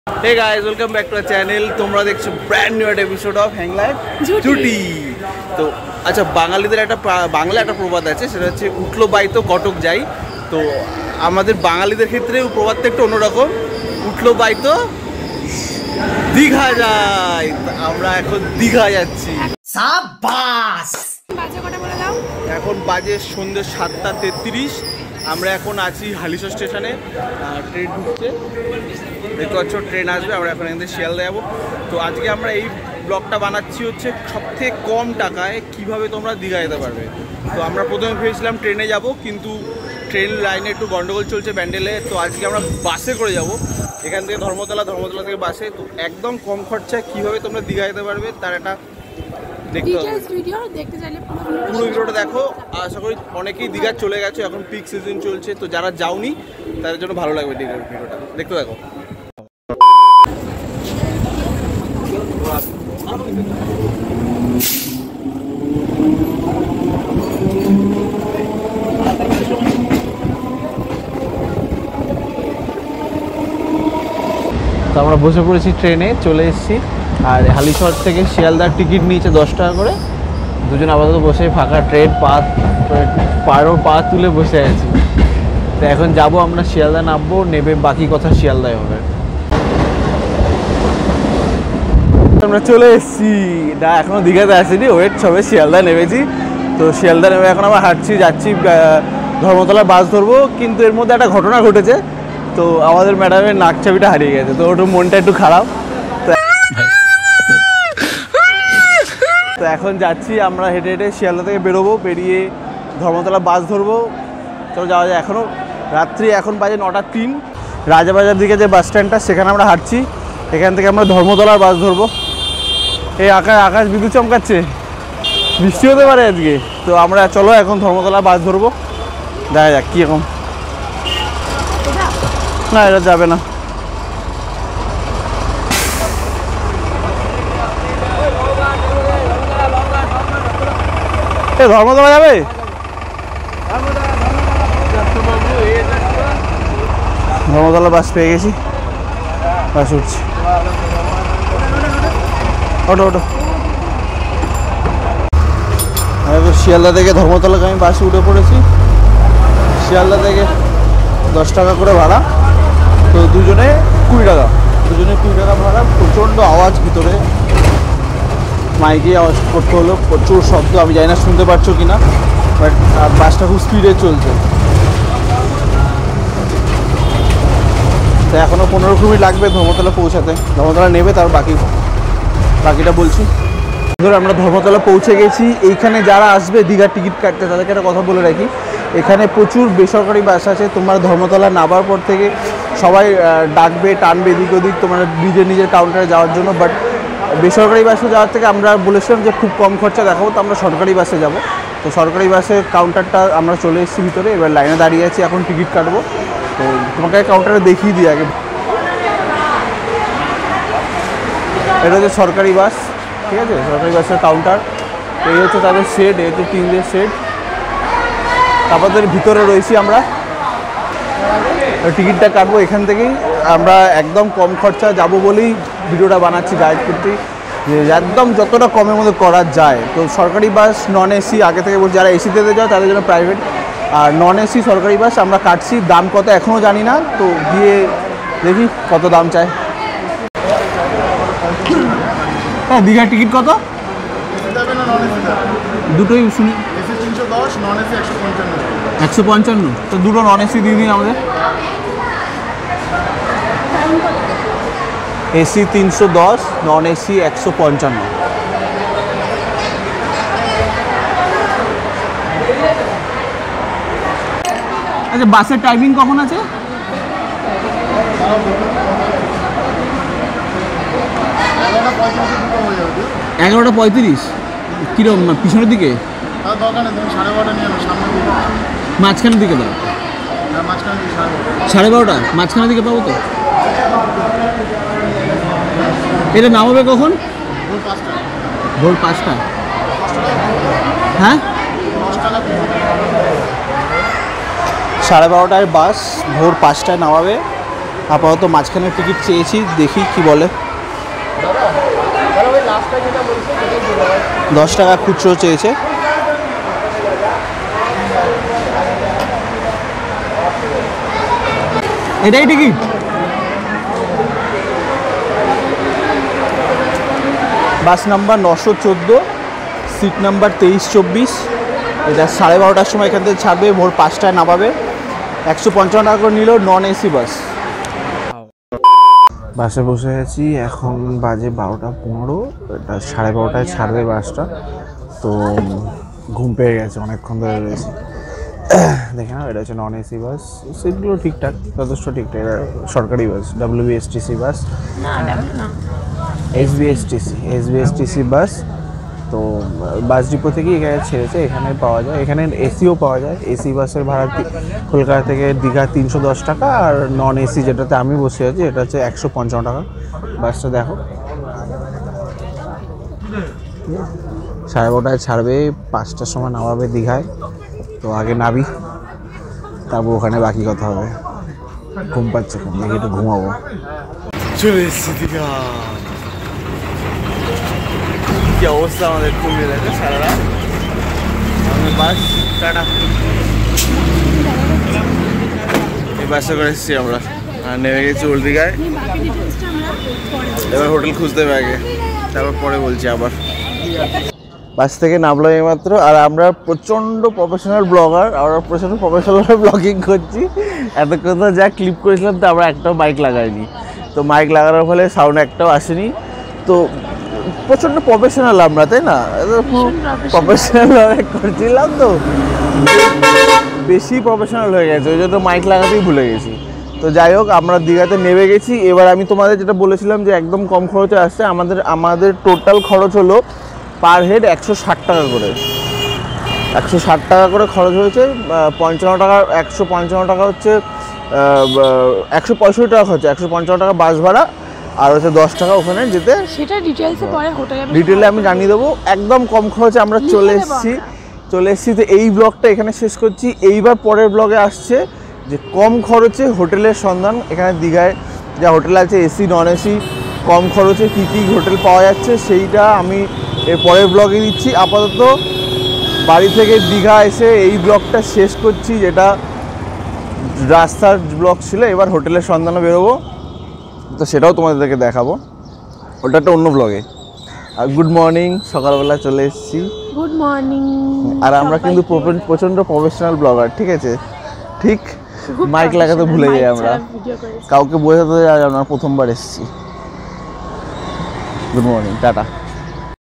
Hey guys, welcome back to our channel. তোমরা দেখছো brand new একটা এপিসোড অফ হ্যাং লাইফ জুটি। তো আচ্ছা, বাঙালিদের একটা বাংলা একটা প্রবাদ আছে, সেটা হচ্ছে উঠলো বাইতো কটক যাই। তো আমাদের বাঙালিদের ক্ষেত্রে প্রবাদটা একটু অন্যরকম, উঠলো বাইতো দীঘা যাই। আমরা এখন দীঘা যাচ্ছি। সাবাস। এখন বাজে সন্ধ্যে 7:33। আমরা এখন আছি হালিশহর স্টেশনে, ট্রেন ঢুকছে, দেখতে পাচ্ছ ট্রেন আসবে। আমরা এখন এখান থেকে শিয়ালদা যাবো। তো আজকে আমরা এই ব্লগটা বানাচ্ছি হচ্ছে সবথেকে কম টাকায় কিভাবে তোমরা দীঘা যেতে পারবে। তো আমরা প্রথমে ভেবেছিলাম ট্রেনে যাব, কিন্তু ট্রেন লাইনে একটু গন্ডগোল চলছে ব্যান্ডেলে। তো আজকে আমরা বাসে করে যাব, এখান থেকে ধর্মতলা থেকে বাসে। তো একদম কম খরচায় কীভাবে তোমরা দীঘা যেতে পারবে তার একটা দেখতে হবে। পুরো ভিডিওটা দেখো। আশা করি অনেকেই দীঘা চলে গেছে, এখন পিক সিজন চলছে। তো যারা যাওনি তাদের জন্য ভালো লাগবে দীঘার ভিডিওটা, দেখতে দেখো। তো আমরা বসে পড়েছি ট্রেনে, চলে এসেছি। আর হালিশহর থেকে শিয়ালদার টিকিট নিয়েছে 10 টাকা করে। দুজন আপাতত বসে ফাঁকা ট্রেন পা তুলে বসে আছি। তো এখন যাব আমরা শিয়ালদা, নামবো, নেবে বাকি কথা শিয়ালদায় হবে। আমরা চলে এসেছি, না এখনো দীঘাতে আসিনি, ওয়েট সবে শিয়ালদায় নেমেছি। তো শিয়ালদা নেমে এখন আমরা হাঁটছি, যাচ্ছি ধর্মতলায় বাস ধরবো। কিন্তু এর মধ্যে একটা ঘটনা ঘটেছে। তো আমাদের ম্যাডামের নাক চাবিটা হারিয়ে গেছে, তো ওটা মনটা একটু খারাপ। তো এখন যাচ্ছি আমরা হেঁটে হেঁটে শিয়ালদা থেকে বেরোবো, বেরিয়ে ধর্মতলা বাস ধরবো। চলো যাওয়া যায়। এখনও রাত্রি, এখন বাজে 9:03। রাজাবাজার দিকে যে বাস স্ট্যান্ডটা, সেখানে আমরা হাঁটছি। এখান থেকে আমরা ধর্মতলার বাস ধরবো। এই আকাশ বিদ্যুৎ চমকাচ্ছে, বৃষ্টি হতে পারে আজকে। তো আমরা চলো এখন ধর্মতলার বাস ধরবো, দেখা যাক কি এখন। না, এটা যাবে না। ধর্মতলা যাবে? ধর্মতলা বাস পেয়ে গেছি, বাস উঠছি। ওটো ওটো। শিয়ালদা থেকে ধর্মতলাকে আমি বাসে উঠে পড়েছি। শিয়ালদা থেকে 10 টাকা করে ভাড়া, তো দুজনে 20 টাকা, ভাড়া। প্রচণ্ড আওয়াজ ভিতরে, মাইকে আওয়াজ করতে হলো, প্রচুর শব্দ। আমি জানি না শুনতে পাচ্ছ কি না, বাট বাসটা খুব স্পিডে চলছে। তো এখনও 15 মিনিট লাগবে ধর্মতলা পৌঁছাতে। ধর্মতলা নেবে, তার বাকিটা বলছি। ধরো আমরা ধর্মতলা পৌঁছে গেছি। এইখানে যারা আসবে দীঘার টিকিট কাটতে, তাদেরকে একটা কথা বলে রাখি, এখানে প্রচুর বেসরকারি বাস আছে। তোমার ধর্মতলা নামার পর থেকে সবাই ডাকবে, টানবে এদিক ওদিক তোমার নিজের কাউন্টারে যাওয়ার জন্য। বাট বেসরকারি বাসে যাওয়ার থেকে আমরা বলেছিলাম যে খুব কম খরচা দেখাবো, তো আমরা সরকারি বাসে যাব। তো সরকারি বাসের কাউন্টারটা আমরা চলে এসেছি ভিতরে, এবার লাইনে দাঁড়িয়ে আছি, এখন টিকিট কাটবো। তো তোমাকে কাউন্টারে দেখিয়ে দিই আগে। এটা হচ্ছে সরকারি বাস, ঠিক আছে, সরকারি বাসের কাউন্টার। এই হচ্ছে তাদের শেড, এই হচ্ছে টিনের শেড। তারপর ভিতরে রয়েছি আমরা, টিকিটটা কাটবো এখান থেকেই। আমরা একদম কম খরচা যাব বলেই ভিডিওটা বানাচ্ছি, গাইড করতেই, যে একদম যতটা কমের মধ্যে করা যায়। তো সরকারি বাস নন এসি, আগে থেকে বলছি, যারা এসিতে যায় তাদের জন্য প্রাইভেট, আর নন এসি সরকারি বাস আমরা কাটছি। দাম কত এখনও জানি না, তো গিয়ে দেখি কত দাম চায়। হ্যাঁ, দীঘার টিকিট কত? দুটোই শুনি। 155। তো দুটো নন এসি দিয়ে দিন আমাদের। AC 310, non AC 155। আচ্ছা, বাসের টাইমিং কখন আছে? 11:35। কিরকম পিছনের দিকে? মাঝখানের দিকে দাও। 12:30 মাঝখানের দিকে পাবো তো? এটা নামাবে কখন? ভোর 5টা। হ্যাঁ, 12:30 বাস ভোর 5টায় নামাবে। আপাতত মাঝখানে টিকিট চেয়েছি, দেখি কি বলে। 10 টাকা খুচরো চেয়েছে। এটাই ticket? Bus number 914, seat number 2324। এটা 12:30টার সময় এখান থেকে ছাড়বে, ভোর 5টায় নামাবে। 155 টাকা করে নিল নন এসি বাস। বাসে বসে আছি, এখন বাজে 12:15। এটা 12:30টায় ছাড়বে বাসটা। তো ঘুম পেয়ে গেছে, অনেকক্ষণ ধরে রয়েছি। দেখে না, এটা হচ্ছে নন এসি বাস। সিটগুলো ঠিকঠাক, যথেষ্ট ঠিকঠাক। এটা সরকারি বাস, WBSTC বাস, SBSTC বাস। তো বাস ডিপো থেকে এখানে ছেড়েছে, এখানে পাওয়া যায়। এখানে এসিও পাওয়া যায়। এসি বাসের ভাড়া কলকাতা থেকে দীঘা 310 টাকা, আর নন এসি যেটাতে আমি বসে আছি এটা হচ্ছে 155 টাকা। বাসটা দেখো, 12:30টায় ছাড়বে, 5টার সময় নামাবে দীঘায়। তো আগে নাবি, তারপর ওখানে বাকি কথা হবে। ঘুম পাচ্ছে, ঘুম দেখে একটু ঘুমাবো। চলে এসেছি দীঘা। কি অবস্থা আমাদের, ঘুমিয়ে থাকে সারা রাত। বাস টাটা, এই বাসে করে এসেছি আমরা, আর নেমে গেছি ওল্ড দীঘায়। এবার হোটেল খুঁজতে হবে আগে, তারপর পরে বলছি আবার। বাস থেকে নামলাম এইমাত্র, আর আমরা প্রচণ্ড প্রফেশনাল ব্লগার, আমরা প্রচণ্ড প্রফেশনাল ব্লগিং করছি। এতক্ষণ তো যা ক্লিপ করেছিলাম, তো আমরা একটাও মাইক লাগাইনি। তো মাইক লাগানোর ফলে সাউন্ড একটাও আসেনি। তো প্রচণ্ড প্রফেশনাল আমরা, তাই না? প্রফেশনাল করছিলাম, তো বেশি প্রফেশনাল হয়ে গেছে, ওই জন্য মাইক লাগাতেই ভুলে গেছি। তো যাই হোক, আমরা দীঘাতে নেমে গেছি। এবার আমি তোমাদের যেটা বলেছিলাম যে একদম কম খরচে আসছে, আমাদের টোটাল খরচ হলো পার হেড 160 টাকা করে। 160 টাকা করে খরচ হয়েছে। 55 টাকা, 155 টাকা হচ্ছে 165 টাকা খরচ, 155 টাকা বাস ভাড়া, আর হচ্ছে 10 টাকা ওখানে যেতে। সেটা ডিটেইলসে পরে হোটেলে ডিটেইলে আমি জানিয়ে দেবো। একদম কম খরচে আমরা চলে এসেছি। তো এই ব্লগটা এখানে শেষ করছি। এইবার পরের ব্লগে আসছে যে কম খরচে হোটেলের সন্ধান। এখানে দীঘায় যা হোটেল আছে, এসি নন এসি, কম খরচে কী কী হোটেল পাওয়া যাচ্ছে, সেইটা আমি এর পরের ব্লগে দিচ্ছি। আপাতত বাড়ি থেকে দীঘা এসে এই ব্লগটা শেষ করছি, যেটা রাস্তার ব্লগ ছিল। এবার হোটেলের সন্ধানে বেরোবো, তো সেটাও তোমাদেরকে দেখাবো, ওটা একটা অন্য ব্লগে। আর গুড মর্নিং, সকালবেলা চলে এসেছি। Good morning. আর আমরা কিন্তু প্রচণ্ড প্রফেশনাল ব্লগার, ঠিক আছে? ঠিক মাইক লাগাতে ভুলে যাই আমরা, কাউকে বোঝাতে যাই আমরা প্রথমবার এসেছি। Good morning, tata.